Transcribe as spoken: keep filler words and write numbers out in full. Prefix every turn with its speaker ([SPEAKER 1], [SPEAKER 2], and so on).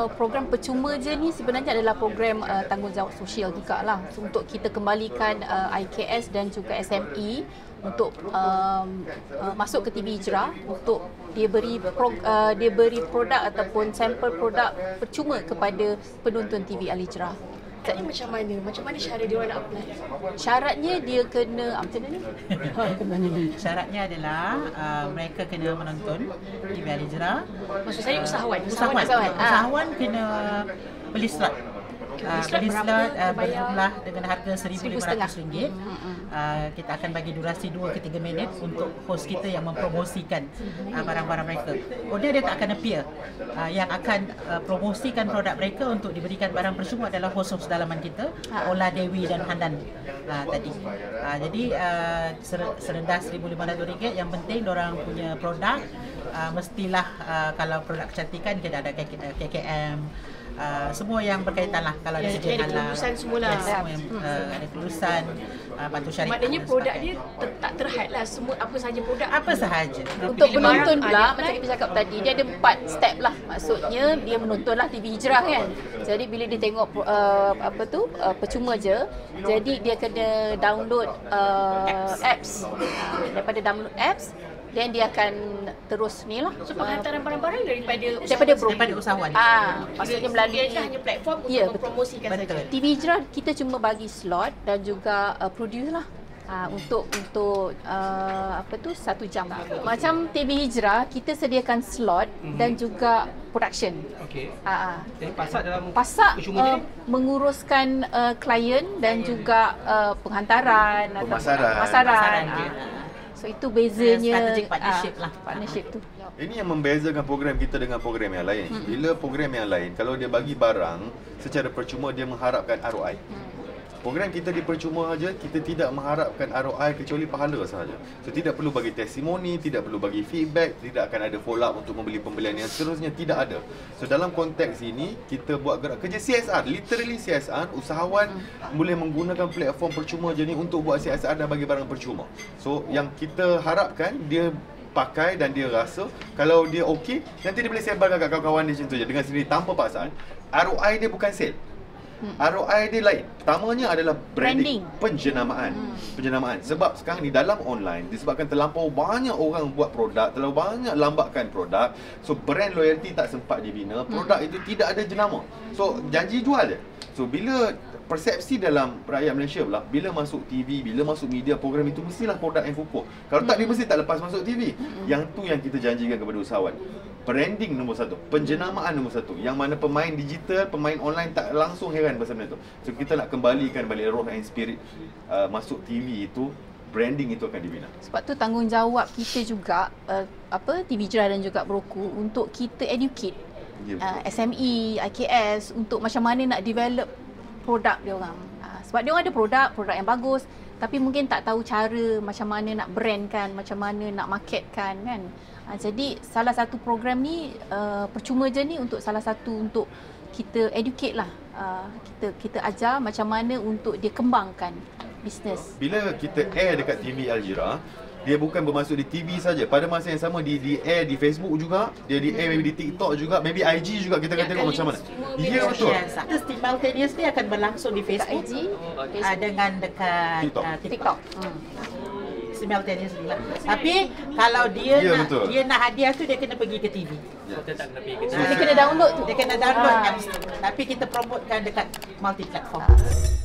[SPEAKER 1] uh, program percuma je ni sebenarnya adalah program uh, tanggungjawab sosial juga lah, untuk kita kembalikan uh, I K S dan juga S M E untuk um, uh, masuk ke T V Hijrah, untuk dia beri pro, uh, dia beri produk ataupun sampel produk percuma kepada penonton T V Al Hijrah.
[SPEAKER 2] Ini macam mana? Macam mana cara dia orang nak apply?
[SPEAKER 1] Syaratnya dia kena, apa macam mana ni?
[SPEAKER 3] Syaratnya adalah uh, mereka kena menonton T V Al Hijrah.
[SPEAKER 2] Maksud saya usahawan.
[SPEAKER 3] Usahawan,
[SPEAKER 1] usahawan.
[SPEAKER 3] usahawan kena beli slot. Uh, beli slot uh, berjumlah dengan harga seribu lima ratus ringgit. Uh, kita akan bagi durasi dua ke tiga minit untuk host kita yang mempromosikan uh, barang-barang mereka. Kemudian dia tak akan appear. Uh, yang akan uh, promosikan produk mereka untuk diberikan barang percuma adalah host-host dalaman kita, Ola, Dewi dan Handan uh, tadi. Uh, jadi uh, serendah seribu lima ratus ringgit. Yang penting diorang punya produk uh, mestilah uh, kalau produk kecantikan kita ada K K M. Uh, semua yang berkaitan lah, kalau
[SPEAKER 2] ya,
[SPEAKER 3] ada sijil halal,
[SPEAKER 2] ada kelulusan semualah.
[SPEAKER 3] ya, semua yang uh, ada kelulusan, uh, patuh syarikat.
[SPEAKER 2] Maknanya produk dia ter, tak terhad lah, semua apa sahaja produk.
[SPEAKER 3] Apa sahaja.
[SPEAKER 1] Untuk penonton
[SPEAKER 2] barang,
[SPEAKER 1] pula,
[SPEAKER 2] ada
[SPEAKER 1] macam kita cakap tadi, dia ada empat step lah. Maksudnya dia menonton lah T V Hijrah kan. Jadi bila dia tengok uh, apa tu uh, percuma je, jadi dia kena download uh, apps. Uh, daripada download apps, dan dia akan terus ni lah.
[SPEAKER 2] So penghantaran barang-barang daripada usahawan.
[SPEAKER 1] Daripada,
[SPEAKER 3] daripada usahawan.
[SPEAKER 1] Ah, maksudnya melalui
[SPEAKER 2] dia hanya platform untuk
[SPEAKER 1] ya,
[SPEAKER 2] mempromosikan
[SPEAKER 3] betul.
[SPEAKER 2] saja.
[SPEAKER 1] T V Hijrah kita cuma bagi slot dan juga uh, produce lah. Uh, untuk untuk uh, apa tu satu jam. Macam T V Hijrah kita sediakan slot mm-hmm. dan juga production.
[SPEAKER 4] Okey.
[SPEAKER 1] Uh,
[SPEAKER 4] Jadi pasak dalam
[SPEAKER 1] pasak
[SPEAKER 4] percuma
[SPEAKER 1] uh,
[SPEAKER 4] ni
[SPEAKER 1] menguruskan uh, klien dan juga uh, penghantaran atau
[SPEAKER 5] Pemasaran.
[SPEAKER 1] pemasaran.
[SPEAKER 3] Pemasaran,
[SPEAKER 1] Uh, so itu bezanya
[SPEAKER 3] strategic partnership
[SPEAKER 1] uh,
[SPEAKER 3] lah.
[SPEAKER 1] Partnership tu.
[SPEAKER 5] Ini yang membezakan program kita dengan program yang lain. Bila program yang lain, kalau dia bagi barang secara percuma, dia mengharapkan R O I. Program kita di percuma aja, kita tidak mengharapkan R O I kecuali pahala sahaja. So tidak perlu bagi testimoni, tidak perlu bagi feedback, tidak akan ada follow up untuk membeli pembelian yang seterusnya, tidak ada. So dalam konteks ini, kita buat gerak kerja C S R, literally C S R, usahawan hmm. boleh menggunakan platform percuma je ni untuk buat C S R dan bagi barang percuma. So yang kita harapkan dia pakai dan dia rasa kalau dia okey, nanti dia boleh sebarkan kat kawan-kawan dia macam tu je dengan sendiri tanpa paksaan. R O I dia bukan sale. Hmm. R O I dia lain. Pertamanya adalah branding, branding. penjenamaan. Hmm. Penjenamaan. Sebab sekarang ni dalam online disebabkan terlampau banyak orang buat produk, terlalu banyak lambakan produk. So brand loyalty tak sempat dibina, produk hmm. itu tidak ada jenama. So janji jual je. So bila persepsi dalam rakyat Malaysia pula, bila masuk T V, bila masuk media, program itu mestilah produk yang kukuh. Kalau tak, dia mesti tak lepas masuk T V. Yang tu yang kita janjikan kepada usahawan. Branding nombor satu, penjenamaan nombor satu. Yang mana pemain digital, pemain online tak langsung heran pasal benda tu. So kita nak kembalikan balik roh and spirit uh, masuk T V itu, branding itu akan dibina.
[SPEAKER 1] Sebab tu tanggungjawab kita juga uh, apa T V Hijrah dan juga Beroku untuk kita educate ya, uh, S M E, I K S untuk macam mana nak develop produk dia orang. Uh, sebab dia orang ada produk, produk yang bagus, tapi mungkin tak tahu cara macam mana nak brandkan, macam mana nak marketkan kan. Uh, jadi salah satu program ni uh, percuma je ni untuk salah satu untuk kita educate lah. Uh, kita kita ajar macam mana untuk dia kembangkan bisnes.
[SPEAKER 5] Bila kita air dekat T V Al Hijrah, dia bukan bermaksud di T V saja. Pada masa yang sama di di air di Facebook juga, dia di air maybe di TikTok juga, maybe I G juga, kita akan tengok macam mana. Ya betul.
[SPEAKER 3] Itu simultaneously akan berlangsung di Facebook, I G, uh, dengan dekat
[SPEAKER 5] TikTok.
[SPEAKER 3] Uh,
[SPEAKER 1] TikTok.
[SPEAKER 3] Hmm. Simultaneously lah. Tapi kalau dia
[SPEAKER 5] ya,
[SPEAKER 3] nak
[SPEAKER 5] betul.
[SPEAKER 3] dia nak hadiah tu, dia kena pergi ke T V.
[SPEAKER 4] kita tak kena pergi ke
[SPEAKER 1] Dia kena download tu.
[SPEAKER 3] Dia kena download
[SPEAKER 1] Ah.
[SPEAKER 3] apps tu. Tapi kita promotekan dekat multi platform.